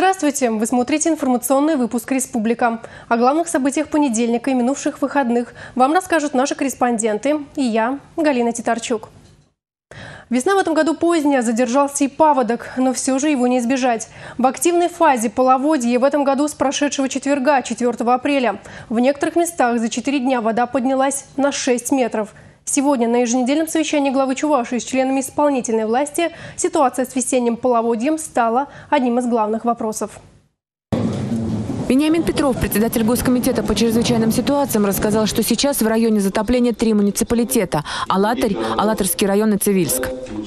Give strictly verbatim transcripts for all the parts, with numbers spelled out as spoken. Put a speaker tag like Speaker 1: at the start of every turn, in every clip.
Speaker 1: Здравствуйте! Вы смотрите информационный выпуск «Республика». О главных событиях понедельника и минувших выходных вам расскажут наши корреспонденты и я, Галина Титарчук. Весна в этом году поздняя, задержался и паводок, но все же его не избежать. В активной фазе половодья в этом году с прошедшего четверга, четвёртого апреля. В некоторых местах за четыре дня вода поднялась на шесть метров. Сегодня на еженедельном совещании главы Чувашии с членами исполнительной власти ситуация с весенним половодьем стала одним из главных вопросов.
Speaker 2: Вениамин Петров, председатель Госкомитета по чрезвычайным ситуациям, рассказал, что сейчас в районе затопления три муниципалитета – Алатырь, Алатырский район и Цивильск.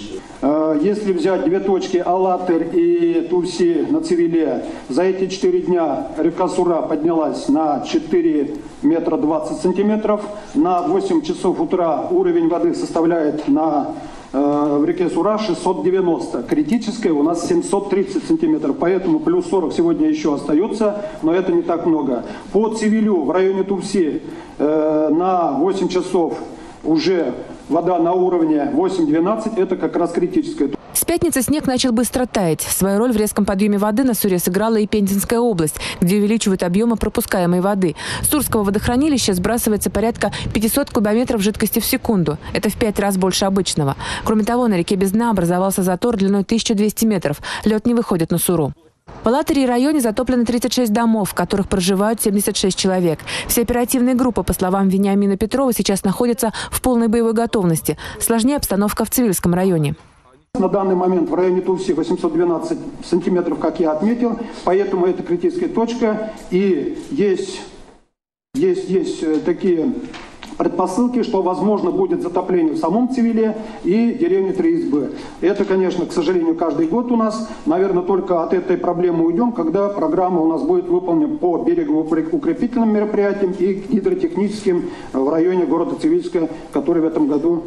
Speaker 3: Если взять две точки Алатырь и Турси на Цивиле, за эти четыре дня река Сура поднялась на четыре метра двадцать сантиметров. На восемь часов утра уровень воды составляет на в реке Сура шестьсот девяносто. Критическая у нас семьсот тридцать сантиметров. Поэтому плюс сорок сегодня еще остается, но это не так много. По Цивилю в районе Турси э, на восемь часов уже вода на уровне восемь двенадцать. Это как раз критическая.
Speaker 2: С пятницы снег начал быстро таять. Свою роль в резком подъеме воды на Суре сыграла и Пензенская область, где увеличивают объемы пропускаемой воды. С Сурского водохранилища сбрасывается порядка пятисот кубометров жидкости в секунду. Это в пять раз больше обычного. Кроме того, на реке без дна образовался затор длиной тысяча двести метров. Лед не выходит на Суру. В Алатыре районе затоплено тридцать шесть домов, в которых проживают семьдесят шесть человек. Все оперативные группы, по словам Вениамина Петрова, сейчас находятся в полной боевой готовности. Сложнее обстановка в Цивильском районе.
Speaker 3: На данный момент в районе Турси восемьсот двенадцать сантиметров, как я отметил, поэтому это критическая точка. И есть, есть, есть такие предпосылки, что возможно будет затопление в самом Цивиле и деревне Три избы. Это, конечно, к сожалению, каждый год у нас. Наверное, только от этой проблемы уйдем, когда программа у нас будет выполнена по берегоукрепительным мероприятиям и гидротехническим в районе города Цивильска, которые в этом году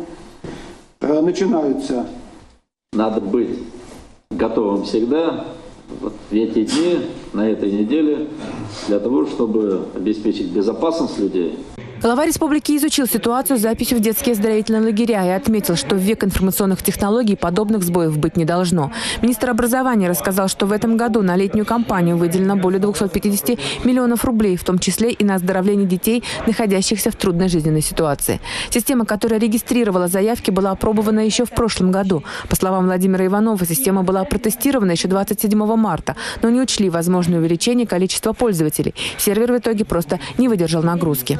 Speaker 3: э, начинаются.
Speaker 4: Надо быть готовым всегда вот в эти дни, на этой неделе, для того, чтобы обеспечить безопасность людей.
Speaker 2: Глава республики изучил ситуацию с записью в детские оздоровительные лагеря и отметил, что в век информационных технологий подобных сбоев быть не должно. Министр образования рассказал, что в этом году на летнюю кампанию выделено более двухсот пятидесяти миллионов рублей, в том числе и на оздоровление детей, находящихся в трудной жизненной ситуации. Система, которая регистрировала заявки, была опробована еще в прошлом году. По словам Владимира Иванова, система была протестирована еще двадцать седьмого марта, но не учли возможное увеличение количества пользователей. Сервер в итоге просто не выдержал нагрузки.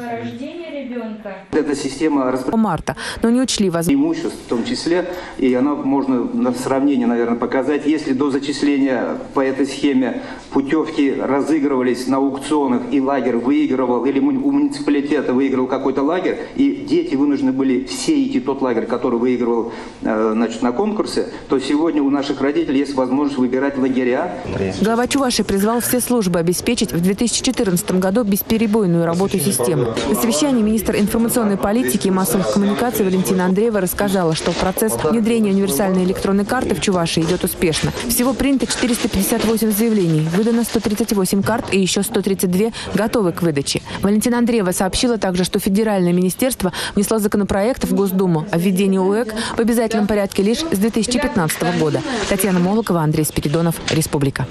Speaker 5: Эта система
Speaker 2: марта, но не учли
Speaker 5: имуществ в том числе, и она можно на сравнение, наверное, показать. Если до зачисления по этой схеме путевки разыгрывались на аукционах, и лагерь выигрывал, или у муниципалитета выиграл какой-то лагерь, и дети вынуждены были все идти в тот лагерь, который выигрывал значит, на конкурсе, то сегодня у наших родителей есть возможность выбирать лагеря.
Speaker 2: Глава Чувашии призвал все службы обеспечить в две тысячи четырнадцатом году бесперебойную работу системы. На совещании министр информационной политики и массовых коммуникаций Валентина Андреева рассказала, что процесс внедрения универсальной электронной карты в Чувашии идет успешно. Всего принято четыреста пятьдесят восемь заявлений, выдано сто тридцать восемь карт и еще сто тридцать две готовы к выдаче. Валентина Андреева сообщила также, что федеральное министерство внесло законопроект в Госдуму о введении УЭК в обязательном порядке лишь с две тысячи пятнадцатого года. Татьяна Молокова, Андрей Спиридонов, Республика.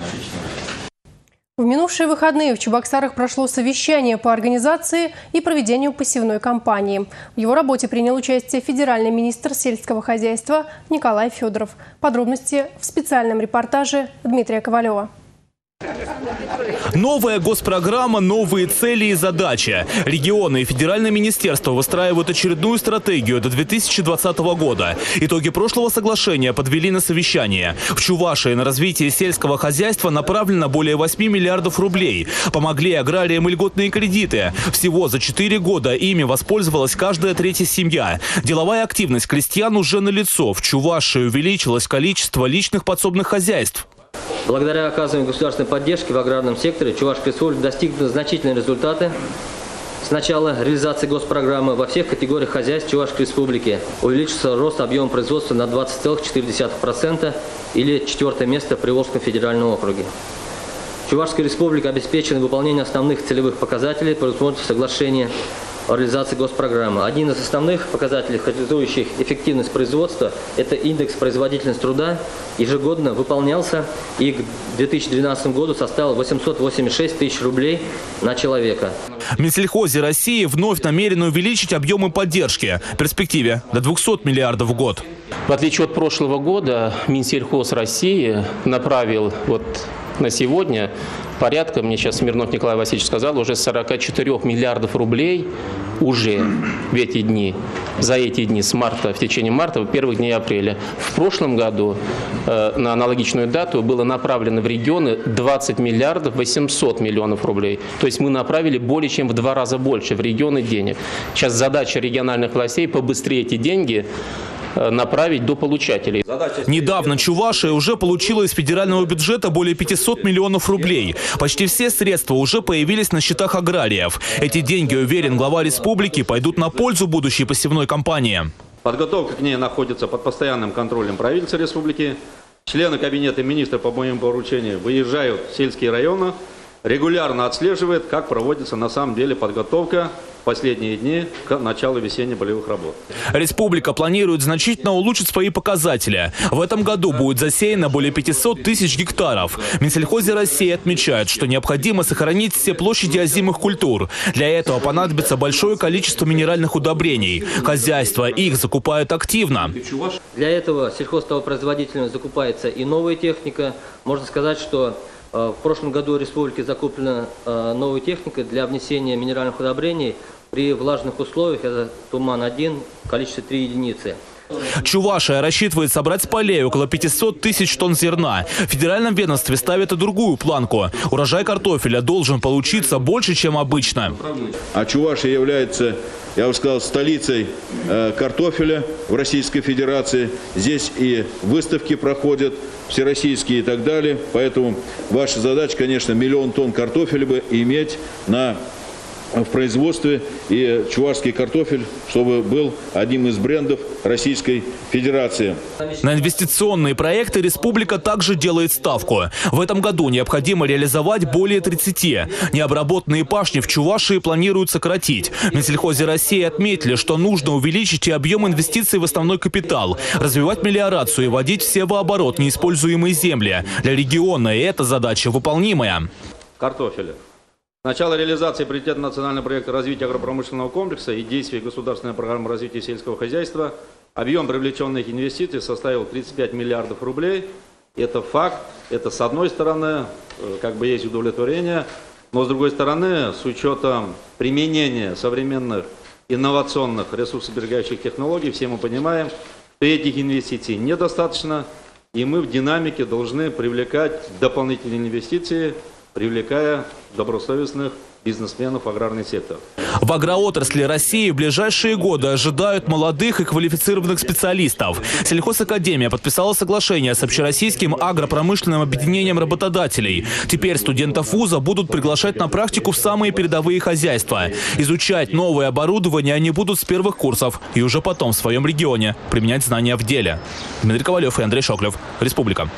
Speaker 1: В минувшие выходные в Чебоксарах прошло совещание по организации и проведению посевной кампании. В его работе принял участие федеральный министр сельского хозяйства Николай Федоров. Подробности в специальном репортаже Дмитрия Ковалева.
Speaker 6: Новая госпрограмма, новые цели и задачи. Регионы и федеральное министерство выстраивают очередную стратегию до две тысячи двадцатого года. Итоги прошлого соглашения подвели на совещание. В Чувашии на развитие сельского хозяйства направлено более восьми миллиардов рублей. Помогли аграриям и льготные кредиты. Всего за четыре года ими воспользовалась каждая третья семья. Деловая активность крестьян уже налицо. В Чувашии увеличилось количество личных подсобных хозяйств.
Speaker 7: Благодаря оказываемой государственной поддержке в аграрном секторе Чувашская республика достигла значительные результаты. С начала реализации госпрограммы во всех категориях хозяйств Чувашской республики увеличился рост объема производства на двадцать целых четыре десятых процента или четвертое место в Приволжском федеральном округе. Чувашская республика обеспечена выполнением основных целевых показателей, предусмотренных в соглашении. о реализации госпрограммы. Один из основных показателей, характеризующих эффективность производства, это индекс производительности труда. Ежегодно выполнялся и к две тысячи двенадцатому году составил восемьсот восемьдесят шесть тысяч рублей на человека.
Speaker 6: В Минсельхозе России вновь намерены увеличить объемы поддержки в перспективе до двухсот миллиардов в год.
Speaker 8: В отличие от прошлого года, Минсельхоз России направил вот на сегодня порядка, мне сейчас Смирнов Николай Васильевич сказал, уже сорока четырёх миллиардов рублей уже в эти дни, за эти дни с марта, в течение марта, первых дней апреля. В прошлом году э, на аналогичную дату было направлено в регионы двадцать миллиардов восемьсот миллионов рублей. То есть мы направили более чем в два раза больше в регионы денег. Сейчас задача региональных властей побыстрее эти деньги направить до получателей.
Speaker 6: Недавно Чувашия уже получила из федерального бюджета более пятисот миллионов рублей. Почти все средства уже появились на счетах аграриев. Эти деньги, уверен глава республики, пойдут на пользу будущей посевной кампании.
Speaker 9: Подготовка к ней находится под постоянным контролем правительства республики. Члены кабинета министров по моему поручению выезжают в сельские районы, регулярно отслеживают, как проводится на самом деле подготовка в последние дни к началу весенне-полевых работ.
Speaker 6: Республика планирует значительно улучшить свои показатели. В этом году будет засеяно более пятисот тысяч гектаров. В Минсельхозе России отмечают, что необходимо сохранить все площади озимых культур. Для этого понадобится большое количество минеральных удобрений. Хозяйства их закупают активно.
Speaker 7: Для этого сельхозтоваропроизводителями закупается и новая техника. Можно сказать, что в прошлом году в республике закуплена новая техника для внесения минеральных удобрений при влажных условиях. Это туман один, в количестве три единицы.
Speaker 6: Чувашия рассчитывает собрать с полей около пятисот тысяч тонн зерна. В федеральном ведомстве ставят и другую планку. Урожай картофеля должен получиться больше, чем обычно.
Speaker 10: А Чувашия является, я бы сказал, столицей э, картофеля в Российской Федерации. Здесь и выставки проходят, всероссийские и так далее. Поэтому ваша задача, конечно, миллион тонн картофеля бы иметь на в производстве, и чувашский картофель, чтобы был одним из брендов Российской Федерации.
Speaker 6: На инвестиционные проекты республика также делает ставку. В этом году необходимо реализовать более тридцати. Необработанные пашни в Чувашии планируют сократить. В Минсельхозе России отметили, что нужно увеличить и объем инвестиций в основной капитал, развивать мелиорацию и вводить в севооборот неиспользуемые земли. Для региона эта задача выполнимая.
Speaker 9: Картофеля. Начало реализации приоритетного национального проекта развития агропромышленного комплекса и действий государственной программы развития сельского хозяйства. Объем привлеченных инвестиций составил тридцать пять миллиардов рублей. Это факт. Это с одной стороны, как бы есть удовлетворение, но с другой стороны, с учетом применения современных инновационных ресурсосберегающих технологий, все мы понимаем, что этих инвестиций недостаточно, и мы в динамике должны привлекать дополнительные инвестиции, привлекая добросовестных бизнесменов в аграрный сектор.
Speaker 6: В агроотрасли России в ближайшие годы ожидают молодых и квалифицированных специалистов. Сельхозакадемия подписала соглашение с Общероссийским агропромышленным объединением работодателей. Теперь студентов вуза будут приглашать на практику в самые передовые хозяйства. Изучать новое оборудование они будут с первых курсов и уже потом в своем регионе применять знания в деле. Дмитрий Ковалев и Андрей Шоклев. Республика.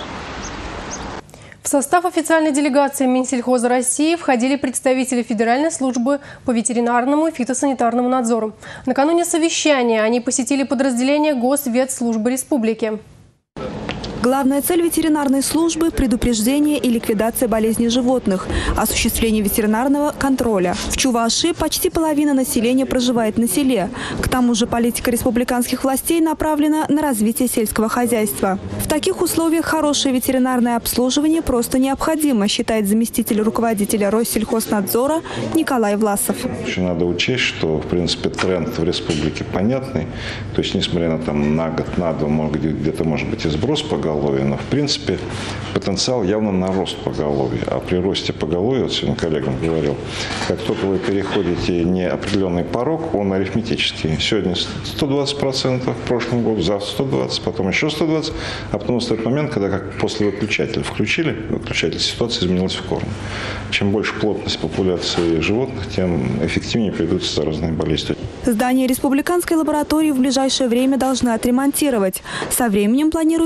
Speaker 1: В состав официальной делегации Минсельхоза России входили представители Федеральной службы по ветеринарному и фитосанитарному надзору. Накануне совещания они посетили подразделение Госветслужбы Республики.
Speaker 11: Главная цель ветеринарной службы – предупреждение и ликвидация болезней животных, осуществление ветеринарного контроля. В Чувашии почти половина населения проживает на селе. К тому же политика республиканских властей направлена на развитие сельского хозяйства. В таких условиях хорошее ветеринарное обслуживание просто необходимо, считает заместитель руководителя Россельхознадзора Николай Власов.
Speaker 12: Еще надо учесть, что в принципе тренд в республике понятный. То есть несмотря на, там, на год, на два, где-то может быть и сброс поголовья, но в принципе потенциал явно на рост поголовья. А при росте поголовья, вот сегодня коллегам говорил, как только вы переходите неопределенный порог, он арифметический. Сегодня сто двадцать процентов, в прошлом году, завтра сто двадцать, потом еще сто двадцать, а потом настает момент, когда как после выключателя включили, выключатель, ситуация изменилась в корне. Чем больше плотность популяции животных, тем эффективнее придутся заразные болезни.
Speaker 11: Здание республиканской лаборатории в ближайшее время должны отремонтировать. Со временем планируют заменить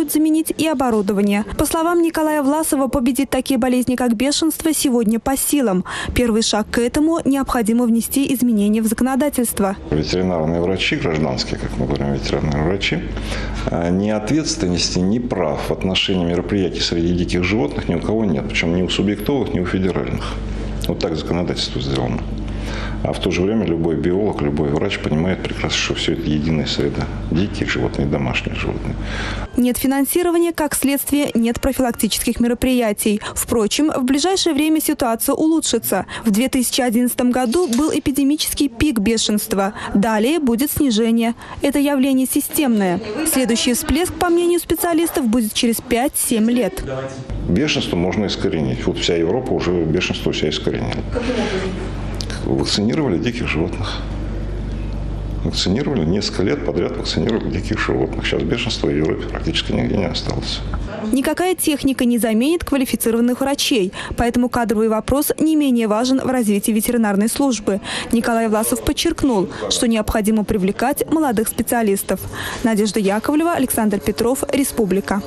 Speaker 11: сеть и оборудование. По словам Николая Власова, победить такие болезни, как бешенство, сегодня по силам. Первый шаг к этому – необходимо внести изменения в законодательство.
Speaker 12: Ветеринарные врачи, гражданские, как мы говорим, ветеринарные врачи, ни ответственности, ни прав в отношении мероприятий среди диких животных ни у кого нет. Причем ни у субъектовых, ни у федеральных. Вот так законодательство сделано. А в то же время любой биолог, любой врач понимает прекрасно, что все это единая среда. Дикие животные, домашние животные.
Speaker 11: Нет финансирования, как следствие, нет профилактических мероприятий. Впрочем, в ближайшее время ситуация улучшится. В две тысячи одиннадцатом году был эпидемический пик бешенства. Далее будет снижение. Это явление системное. Следующий всплеск, по мнению специалистов, будет через пять-семь лет.
Speaker 12: Бешенство можно искоренить. Вот вся Европа уже бешенство у себя искоренила. Вакцинировали диких животных. Вакцинировали несколько лет подряд, вакцинировали диких животных. Сейчас бешенства в Европе практически нигде не осталось.
Speaker 11: Никакая техника не заменит квалифицированных врачей, поэтому кадровый вопрос не менее важен в развитии ветеринарной службы. Николай Власов подчеркнул, что необходимо привлекать молодых специалистов. Надежда Яковлева, Александр Петров, Республика.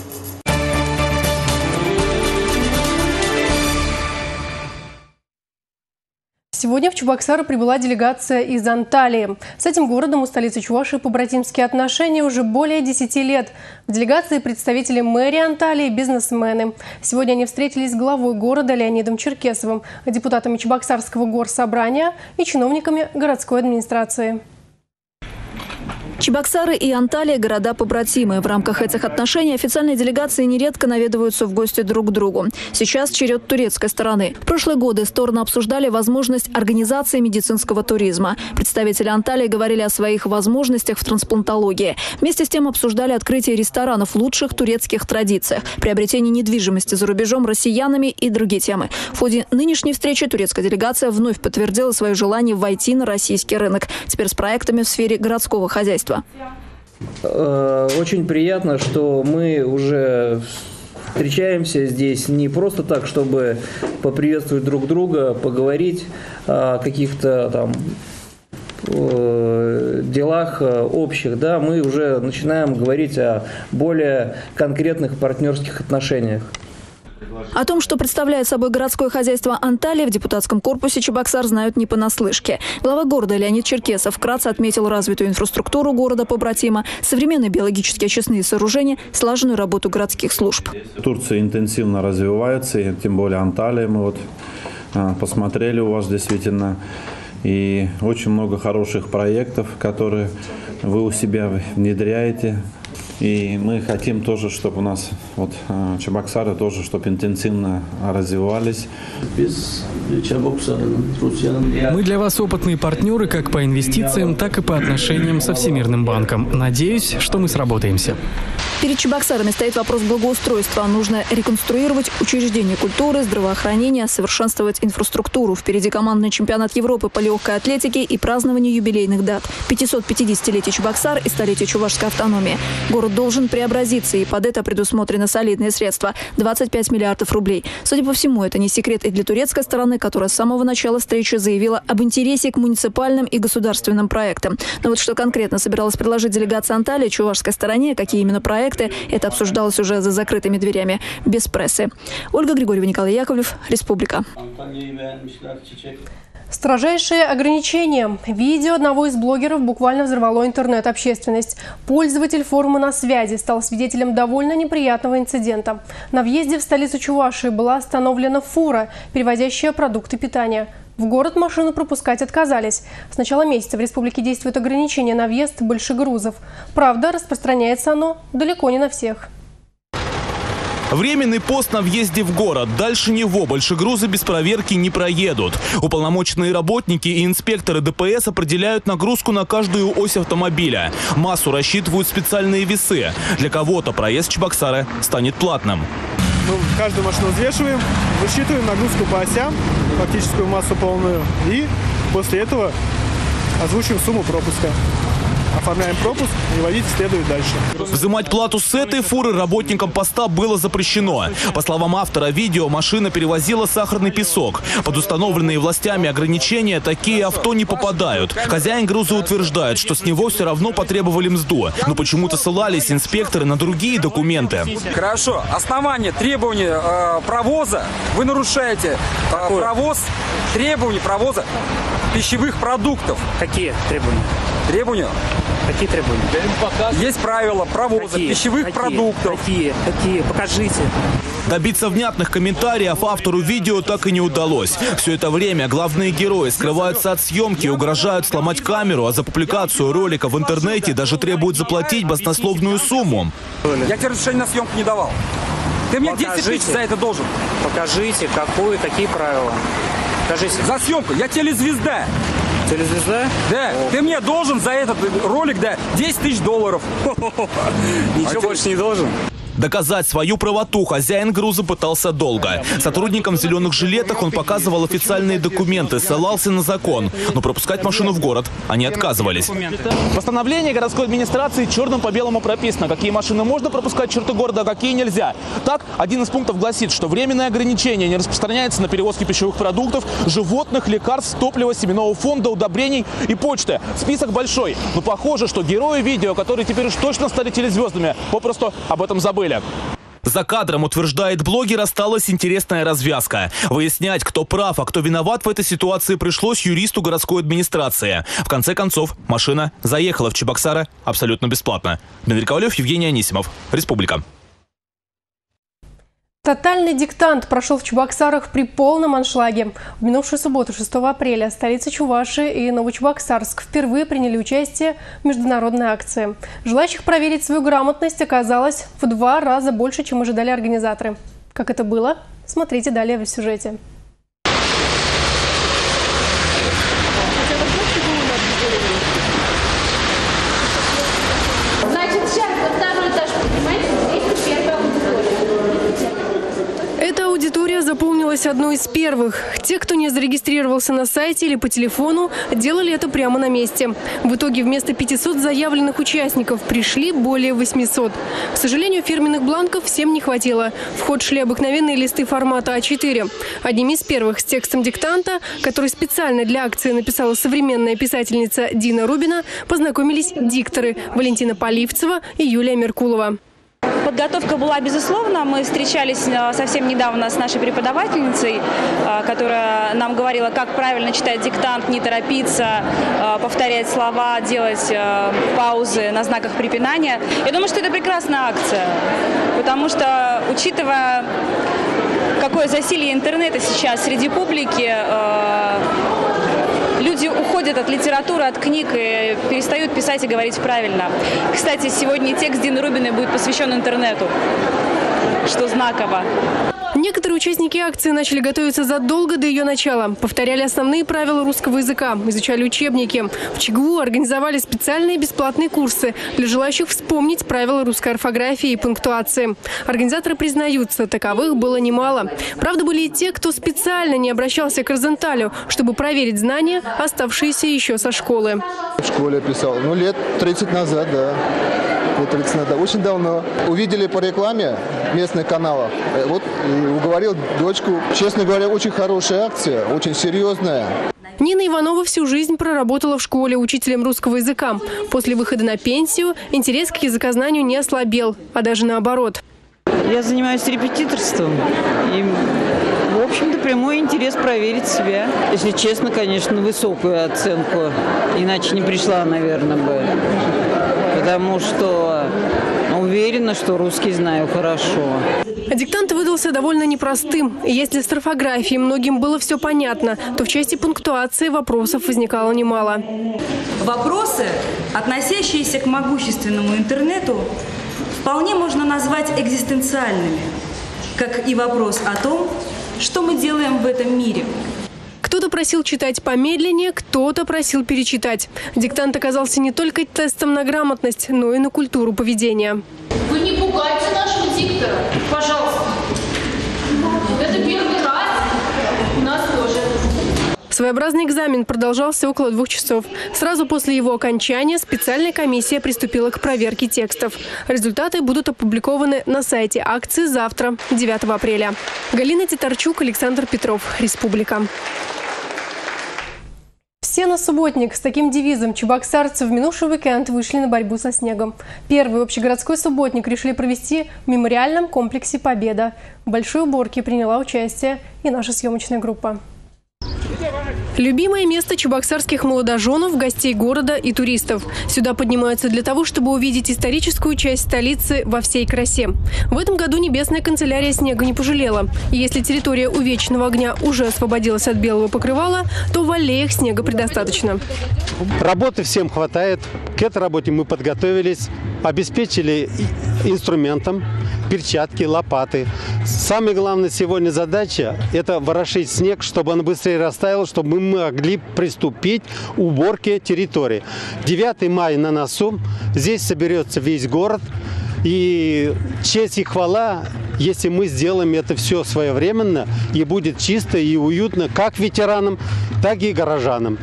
Speaker 1: Сегодня в Чебоксары прибыла делегация из Анталии. С этим городом у столицы Чувашии побратимские отношения уже более десяти лет. В делегации представители мэрии Анталии, бизнесмены. Сегодня они встретились с главой города Леонидом Черкесовым, депутатами Чебоксарского горсобрания и чиновниками городской администрации.
Speaker 13: Чебоксары и Анталия – города-побратимы. В рамках этих отношений официальные делегации нередко наведываются в гости друг к другу. Сейчас черед турецкой стороны. В прошлые годы стороны обсуждали возможность организации медицинского туризма. Представители Анталии говорили о своих возможностях в трансплантологии. Вместе с тем обсуждали открытие ресторанов в лучших турецких традициях, приобретение недвижимости за рубежом россиянами и другие темы. В ходе нынешней встречи турецкая делегация вновь подтвердила свое желание войти на российский рынок. Теперь с проектами в сфере городского хозяйства.
Speaker 14: Очень приятно, что мы уже встречаемся здесь не просто так, чтобы поприветствовать друг друга, поговорить о каких-то там делах общих. Да, мы уже начинаем говорить о более конкретных партнерских отношениях.
Speaker 13: О том, что представляет собой городское хозяйство Анталии, в депутатском корпусе Чебоксар знают не понаслышке. Глава города Леонид Черкесов вкратце отметил развитую инфраструктуру города-побратима, современные биологические очистные сооружения, слаженную работу городских служб.
Speaker 15: Турция интенсивно развивается, и тем более Анталия. Мы вот посмотрели у вас действительно. И очень много хороших проектов, которые вы у себя внедряете. И мы хотим тоже, чтобы у нас вот, Чебоксары тоже, чтобы интенсивно развивались.
Speaker 16: Мы для вас опытные партнеры как по инвестициям, так и по отношениям со Всемирным банком. Надеюсь, что мы сработаемся.
Speaker 13: Перед Чебоксарами стоит вопрос благоустройства. Нужно реконструировать учреждения культуры, здравоохранения, совершенствовать инфраструктуру. Впереди командный чемпионат Европы по легкой атлетике и празднование юбилейных дат. пятьсот пятидесятилетие Чебоксар и столетие чувашской автономии. Город должен преобразиться, и под это предусмотрены солидные средства – двадцать пять миллиардов рублей. Судя по всему, это не секрет и для турецкой стороны, которая с самого начала встречи заявила об интересе к муниципальным и государственным проектам. Но вот что конкретно собиралась предложить делегация Анталии чувашской стороне, какие именно проекты, это обсуждалось уже за закрытыми дверями, без прессы. Ольга Григорьева, Николай Яковлев, Республика.
Speaker 1: Строжайшие ограничения. Видео одного из блогеров буквально взорвало интернет-общественность. Пользователь форума «На связи» стал свидетелем довольно неприятного инцидента. На въезде в столицу Чувашии была остановлена фура, перевозящая продукты питания. В город машину пропускать отказались. С начала месяца в республике действует ограничение на въезд большегрузов. Правда, распространяется оно далеко не на всех.
Speaker 6: Временный пост на въезде в город. Дальше него большегрузы без проверки не проедут. Уполномоченные работники и инспекторы ДПС определяют нагрузку на каждую ось автомобиля. Массу рассчитывают специальные весы. Для кого-то проезд в Чебоксары станет платным.
Speaker 17: Мы каждую машину взвешиваем, высчитываем нагрузку по осям, фактическую массу полную, и после этого озвучиваем сумму пропуска. оформляем пропуск, и водитель следует дальше.
Speaker 6: Взимать плату с этой фуры работникам поста было запрещено. По словам автора видео, машина перевозила сахарный песок. Под установленные властями ограничения такие авто не попадают. Хозяин груза утверждает, что с него все равно потребовали мзду. Но почему-то ссылались инспекторы на другие документы.
Speaker 18: Хорошо. Основание требований э, провоза. Вы нарушаете э, провоз, требования провоза пищевых продуктов.
Speaker 19: Какие требования?
Speaker 18: Требования?
Speaker 19: Какие требования?
Speaker 18: Есть правила провоза
Speaker 19: Какие?
Speaker 18: пищевых
Speaker 19: Какие?
Speaker 18: продуктов.
Speaker 19: Какие? Какие? Покажите.
Speaker 6: Добиться внятных комментариев автору видео так и не удалось. Все это время главные герои скрываются от съемки, угрожают сломать камеру, а за публикацию ролика в интернете даже требуют заплатить баснословную сумму.
Speaker 18: Я тебе разрешение на съемку не давал. Ты мне десять тысяч за это должен.
Speaker 19: Покажите, какую, какие правила. Покажите.
Speaker 18: За съемку. Я телезвезда.
Speaker 19: Телезвезда?
Speaker 18: Да. О. Ты мне должен за этот ролик, да, десять тысяч долларов.
Speaker 19: Ничего больше не должен?
Speaker 6: Доказать свою правоту хозяин груза пытался долго. Сотрудникам в зеленых жилетах он показывал официальные документы, ссылался на закон. Но пропускать машину в город они отказывались.
Speaker 20: В постановлении городской администрации черным по белому прописано, какие машины можно пропускать в черты города, а какие нельзя. Так, один из пунктов гласит, что временное ограничение не распространяется на перевозки пищевых продуктов, животных, лекарств, топлива, семенного фонда, удобрений и почты. Список большой. Но похоже, что герои видео, которые теперь уж точно стали телезвездами, попросту об этом забыли.
Speaker 6: За кадром, утверждает блогер, осталась интересная развязка. Выяснять, кто прав, а кто виноват в этой ситуации, пришлось юристу городской администрации. В конце концов, машина заехала в Чебоксары абсолютно бесплатно. Дмитрий Ковалев, Евгений Анисимов. Республика.
Speaker 1: Тотальный диктант прошел в Чебоксарах при полном аншлаге. В минувшую субботу, шестого апреля, столица Чувашии и Новочебоксарск впервые приняли участие в международной акции. Желающих проверить свою грамотность оказалось в два раза больше, чем ожидали организаторы. Как это было? Смотрите далее в сюжете. Аудитория заполнилась одной из первых. Те, кто не зарегистрировался на сайте или по телефону, делали это прямо на месте. В итоге вместо пятисот заявленных участников пришли более восьмисот. К сожалению, фирменных бланков всем не хватило. В ход шли обыкновенные листы формата а четыре. Одними из первых с текстом диктанта, который специально для акции написала современная писательница Дина Рубина, познакомились дикторы Валентина Поливцева и Юлия Меркулова.
Speaker 21: Подготовка была безусловно. Мы встречались совсем недавно с нашей преподавательницей, которая нам говорила, как правильно читать диктант, не торопиться, повторять слова, делать паузы на знаках препинания. Я думаю, что это прекрасная акция, потому что, учитывая, какое засилье интернета сейчас среди публики, люди уходят от литературы, от книг и перестают писать и говорить правильно. Кстати, сегодня текст Дины Рубиной будет посвящен интернету, что знаково.
Speaker 1: Некоторые участники акции начали готовиться задолго до ее начала. Повторяли основные правила русского языка, изучали учебники. В ЧГУ организовали специальные бесплатные курсы для желающих вспомнить правила русской орфографии и пунктуации. Организаторы признаются, таковых было немало. Правда, были и те, кто специально не обращался к Розенталю, чтобы проверить знания, оставшиеся еще со школы.
Speaker 22: В школе писал, ну лет тридцать назад, да. Лет тридцать назад, очень давно. Увидели по рекламе местных каналов. Вот уговорил дочку. Честно говоря, очень хорошая акция, очень серьезная.
Speaker 1: Нина Иванова всю жизнь проработала в школе учителем русского языка. После выхода на пенсию интерес к языкознанию не ослабел, а даже наоборот.
Speaker 23: Я занимаюсь репетиторством. И, в общем-то, прямой интерес проверить себя. Если честно, конечно, высокую оценку. Иначе не пришла, наверное, бы. Потому что уверена, что русский знаю хорошо.
Speaker 1: Диктант выдался довольно непростым. И если с орфографией многим было все понятно, то в части пунктуации вопросов возникало немало.
Speaker 24: Вопросы, относящиеся к могущественному интернету, вполне можно назвать экзистенциальными, как и вопрос о том, что мы делаем в этом мире.
Speaker 1: Кто-то просил читать помедленнее, кто-то просил перечитать. Диктант оказался не только тестом на грамотность, но и на культуру поведения.
Speaker 25: Вы не пугайте нашего диктора, пожалуйста. Это первый раз, у нас тоже.
Speaker 1: Своеобразный экзамен продолжался около двух часов. Сразу после его окончания специальная комиссия приступила к проверке текстов. Результаты будут опубликованы на сайте акции завтра, девятого апреля. Галина Титарчук, Александр Петров, Республика. Все на субботник. С таким девизом чебоксарцы в минувший уикенд вышли на борьбу со снегом. Первый общегородской субботник решили провести в мемориальном комплексе «Победа». В большой уборке приняла участие и наша съемочная группа. Любимое место чебоксарских молодоженов, гостей города и туристов. Сюда поднимаются для того, чтобы увидеть историческую часть столицы во всей красе. В этом году небесная канцелярия снега не пожалела. И если территория у Вечного огня уже освободилась от белого покрывала, то в аллеях снега предостаточно.
Speaker 2: Работы всем хватает. К этой работе мы подготовились, обеспечили инструментом, перчатки, лопаты. Самая главная сегодня задача – это ворошить снег, чтобы он быстрее растаял, чтобы мы могли приступить к уборке территории. девятое мая на носу. Здесь соберется весь город. И честь и хвала, если мы сделаем это все своевременно, и будет чисто и уютно как ветеранам, так и горожанам.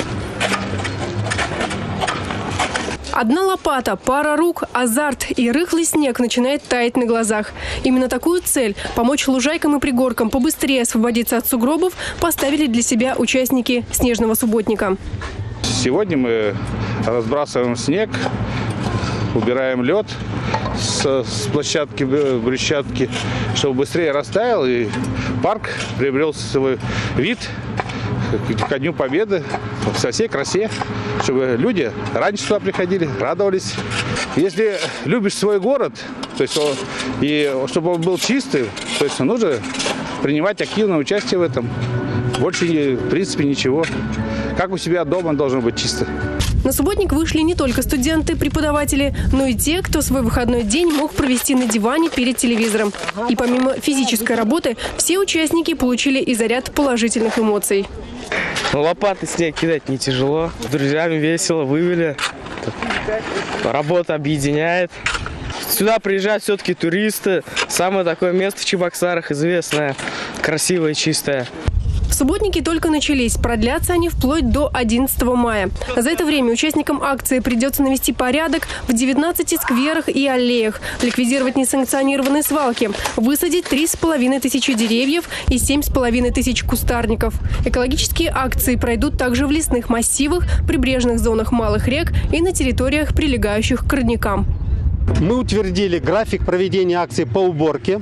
Speaker 1: Одна лопата, пара рук, азарт и рыхлый снег начинает таять на глазах. Именно такую цель – помочь лужайкам и пригоркам побыстрее освободиться от сугробов – поставили для себя участники снежного субботника.
Speaker 3: Сегодня мы разбрасываем снег, убираем лед с, с площадки, брусчатки, чтобы быстрее растаял и парк приобрел свой вид ко Дню Победы со всей красе, чтобы люди раньше сюда приходили, радовались. Если любишь свой город, то есть, и чтобы он был чистый, то есть нужно принимать активное участие в этом. Больше, в принципе, ничего. Как у себя дома должен быть чисто.
Speaker 1: На субботник вышли не только студенты, преподаватели, но и те, кто свой выходной день мог провести на диване перед телевизором. И помимо физической работы, все участники получили и заряд положительных эмоций.
Speaker 4: Ну, лопатой снег кидать не тяжело. С друзьями весело вывели. Работа объединяет. Сюда приезжают все-таки туристы. Самое такое место в Чебоксарах известное, красивое, чистое.
Speaker 1: Субботники только начались. Продлятся они вплоть до одиннадцатого мая. За это время участникам акции придется навести порядок в девятнадцати скверах и аллеях, ликвидировать несанкционированные свалки, высадить три с половиной тысячи деревьев и семь с половиной тысяч кустарников. Экологические акции пройдут также в лесных массивах, прибрежных зонах малых рек и на территориях, прилегающих к родникам.
Speaker 2: Мы утвердили график проведения акции по уборке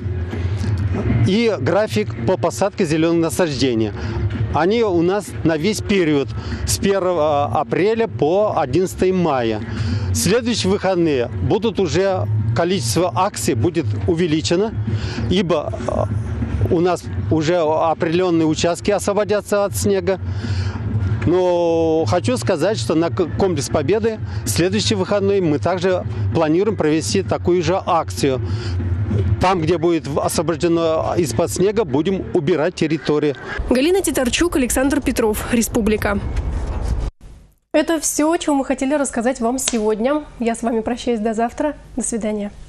Speaker 2: и график по посадке зеленых насаждений. Они у нас на весь период с первого апреля по одиннадцатое мая. Следующие выходные будут уже, количество акций будет увеличено, ибо у нас уже определенные участки освободятся от снега. Но хочу сказать, что на комплекс Победы следующие выходные мы также планируем провести такую же акцию. Там, где будет освобождено из-под снега, будем убирать территорию.
Speaker 1: Галина Титарчук, Александр Петров, Республика. Это все, о чем мы хотели рассказать вам сегодня. Я с вами прощаюсь до завтра. До свидания.